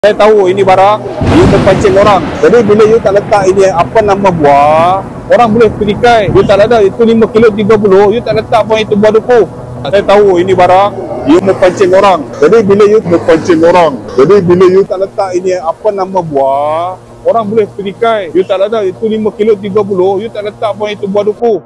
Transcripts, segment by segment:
Saya tahu ini barang, you terpancing orang. Jadi bila you tak letak ini apa nama buah, orang boleh perikai. You tak ada, itu 5 kilo 30, you tak letak pun itu buah duku. Saya tahu ini barang, you mempancing orang. Jadi bila you mempancing orang. Jadi bila you tak letak ini apa nama buah, orang boleh perikai. You tak ada, itu 5 kilo 30, you tak letak pun itu buah duku.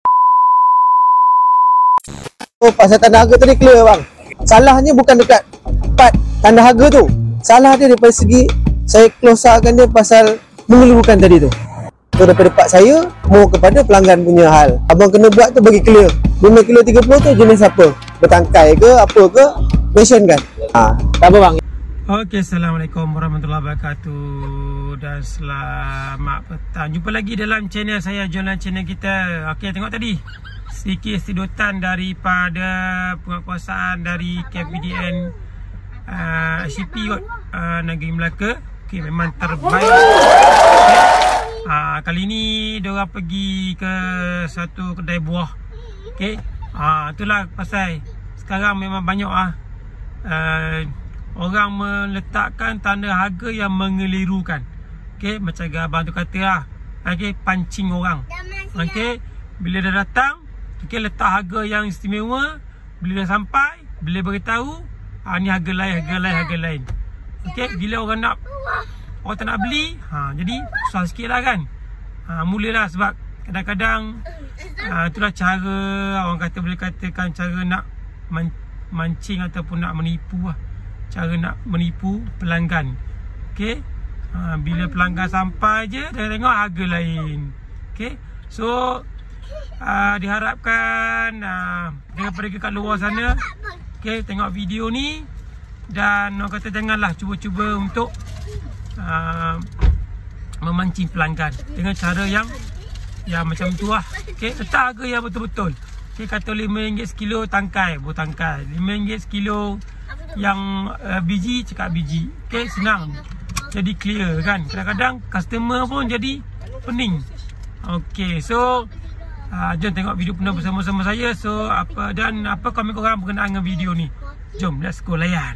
Oh, pasal tanda harga tadi clear bang. Salahnya bukan dekat part tanda harga tu. Salah dia daripada segi saya closekan dia pasal mengeluhkan tadi tu. So daripada part saya mau kepada pelanggan punya hal. Abang kena buat tu bagi clear. 5 kilo 30 tu jenis apa? Bertangkai ke apa ke? Mention kan? Tak apa bang. Okey, Assalamualaikum warahmatullahi wabarakatuh dan selamat petang. Jumpa lagi dalam channel saya, jualan channel kita. Okey, tengok tadi sedikit sedutan daripada penguatkuasaan dari KPDN SCP kot, Negeri Melaka. Okey, memang terbaik. Okay. Kali ni diorang pergi ke satu kedai buah. Okey. Itulah pasal sekarang memang banyak orang meletakkan tanda harga yang mengelirukan. Okey, macam abang tu kata lah. Okey, pancing orang. Okey, bila dah datang, okey, letak harga yang istimewa. Bila dah sampai, bila beritahu ni harga lain. Okey, bila orang tak nak beli, jadi susah sikit lah kan. Mulalah sebab kadang-kadang itulah cara orang kata, boleh katakan cara nak mancing ataupun nak menipu lah. Cara nak menipu pelanggan. Okey, bila pelanggan sampai je dia tengok harga lain. Okey, so diharapkan jangan pergi kat luar sana. Okey, tengok video ni dan orang kata janganlah cuba-cuba untuk memancing pelanggan dengan cara yang macam tu lah. Okey, letak harga yang betul-betul. Okey, kata RM5 sekilo tangkai, buah tangkai. RM5 sekilo yang biji, cakap biji. Okey, senang. Jadi clear kan. Kadang-kadang customer pun jadi pening. Okey, so jom tengok video penuh bersama-sama saya. So apa komen korang berkenaan dengan video ni. Jom, let's go layan.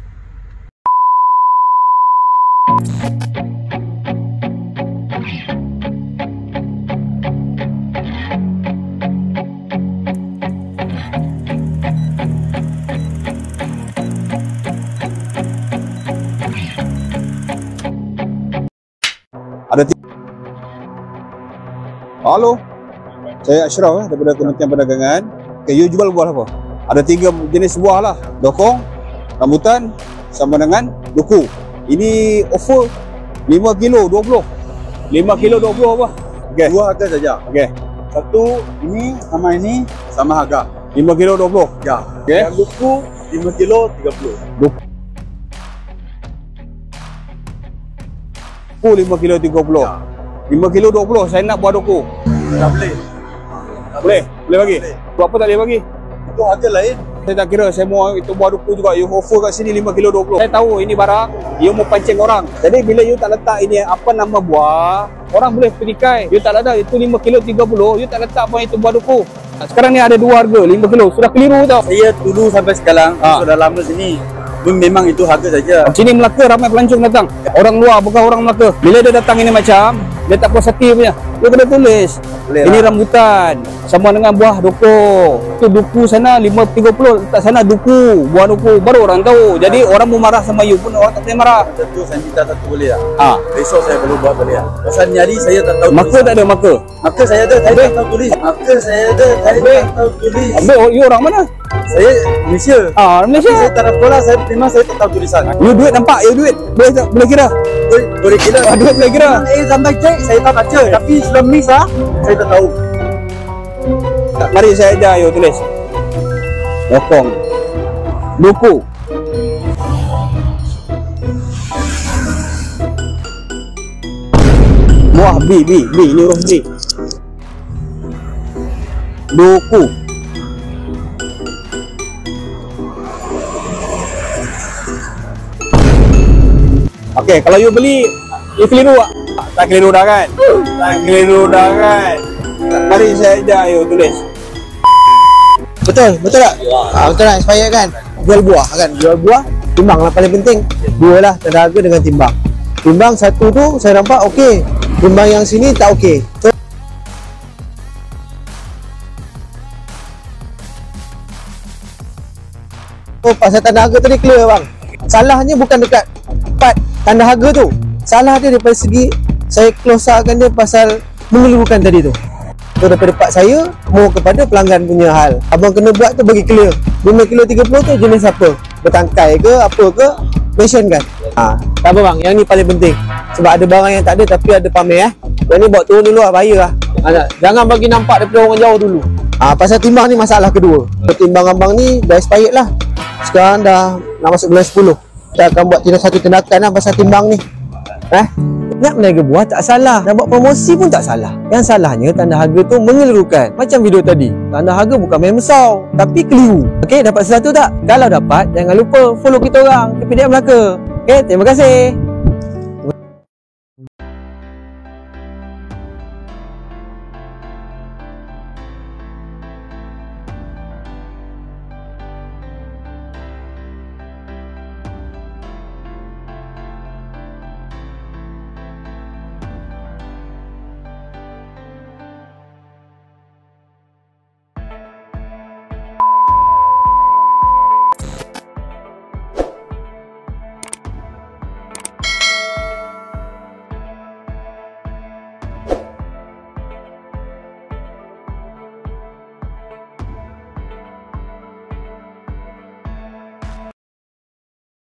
Halo, saya Ashraf daripada Kementerian Perdagangan. Okay, you jual buah apa? Ada 3 jenis buah lah. Dokong, rambutan sama dengan duku. Ini offer 5 kilo 20. 5 kilo 20 apa? Okay. 2 harga saja. Okay. Satu ini sama harga. 5 kilo 20. Ya. Okay. Yang duku 5 kilo 30. Duku 5 kilo 30. Ya. 5 kilo 20 saya nak buah duku. Tak boleh. Boleh bagi? Buat apa tak boleh bagi? Itu harga lain. Saya tak kira, saya mau itu buah duku juga. You offer kat sini 5 kilo 20. Saya tahu ini barang, you mau pancing orang. Jadi bila you tak letak ini apa nama buah, orang boleh perikai. You tak ada, itu 5 kilo 30, you tak letak pun itu buah duku. Sekarang ni ada 2 harga, 5 kilo. Sudah keliru tau. Saya dulu sampai sekarang, sudah lama sini. Memang itu harga saja. Sini Melaka ramai pelancong datang. Orang luar bukan orang Melaka. Bila dia datang ini macam, dia tak puas hati punya. Dia kena tulis. Ini rambutan sama dengan buah duku. Tu duku sana 5.30, letak sana duku, buah duku. Baru orang tahu. Jadi orang mau marah sama you pun orang tak boleh marah. Tentu saya minta satu boleh tak? Besok saya perlu buat boleh tak? Pasal nyari saya tak tahu. Maka tak ada maka. Maka saya ada, saya tak tahu tulis. Maka saya ada, saya tak tahu tulis. Ambil you orang mana? Saya Malaysia. Malaysia. Saya tak ada pola, memang saya tak tahu tulisan. You duit nampak, you duit. Boleh kira. Boleh kira. Duit boleh kira. Sampai cek saya tak baca. Tapi sebelum ni saya tak tahu. Mari saya ajar you tulis. Dokong. Duku. Buah B, ini huruf B. Duku. Okey, kalau you beli, you keliru tak? Tak keliru dah kan? Tak keliru dah kan? Mari saya ajar you tulis. Betul tak? Betul tak? Expired kan? Jual buah kan? Jual buah Timbang lah paling penting. Dua lah, tanda harga dengan timbang. Timbang satu tu saya nampak okey. Timbang yang sini tak okey. So, pasal tanda harga tadi clear bang. Salahnya bukan dekat part tanda harga tu. Salah dia daripada segi saya closekan dia pasal mengelurukan tadi tu. So daripada part saya mau kepada pelanggan punya hal. Abang kena buat tu bagi clear. 5 kilo 30 tu jenis apa? Bertangkai ke apa ke? Mention kan. Tak apa bang, yang ni paling penting. Sebab ada barang yang tak ada tapi ada pamer Yang ni bawa turun dulu lah, bahaya lah. Jangan bagi nampak daripada orang jauh dulu. Pasal timbang ni masalah kedua. Timbang abang ni dah expired lah. Sekarang dah nak masuk bulan 10. Kita akan buat satu tindakan lah pasal timbang ni. Nak meniaga buah tak salah, nak buat promosi pun tak salah. Yang salahnya tanda harga tu mengelirukan. Macam video tadi, tanda harga bukan main mesau tapi keliru. Okey, dapat sesuatu tak? Kalau dapat, jangan lupa follow kita orang PPDM Melaka. Okey, terima kasih.